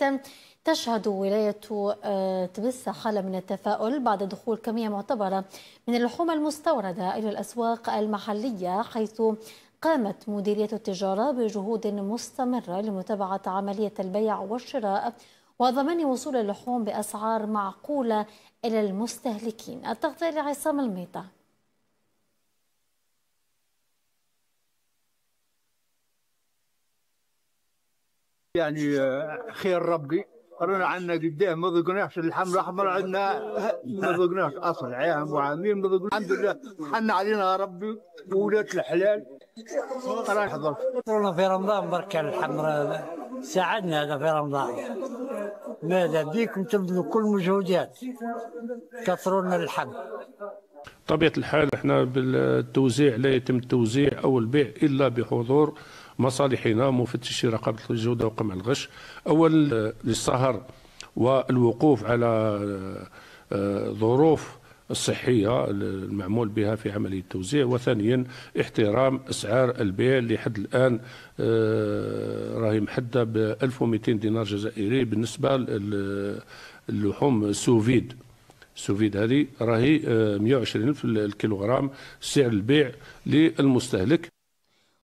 تشهد ولاية تبسة حالة من التفاؤل بعد دخول كمية معتبرة من اللحوم المستوردة إلى الأسواق المحلية، حيث قامت مديرية التجارة بجهود مستمرة لمتابعة عملية البيع والشراء وضمان وصول اللحوم بأسعار معقولة إلى المستهلكين. التغطية لعصام الميطة. يعني خير ربي رانا عندنا قدام ما ذقناش اللحم الاحمر، عندنا ما ذقناش اصل عام وعامين ما ذقناش. الحمد لله حن علينا ربي وولاد الحلال رانا نحضر. كنا في رمضان بركة الحمراء ساعدنا هذا في رمضان. ماذا بيكم تبذلوا كل مجهودات كثروا لنا اللحم. طبيعة الحال احنا بالتوزيع لا يتم التوزيع او البيع الا بحضور مصالحنا مفتشي رقابة الجودة وقمع الغش، اولا للسهر والوقوف على ظروف الصحية المعمول بها في عملية التوزيع، وثانيا احترام أسعار البيع اللي حد الآن راهي محددة ب 1200 دينار جزائري بالنسبة للحوم السوفيد. السوفيد هذه راهي 120 في الكيلوغرام سعر البيع للمستهلك.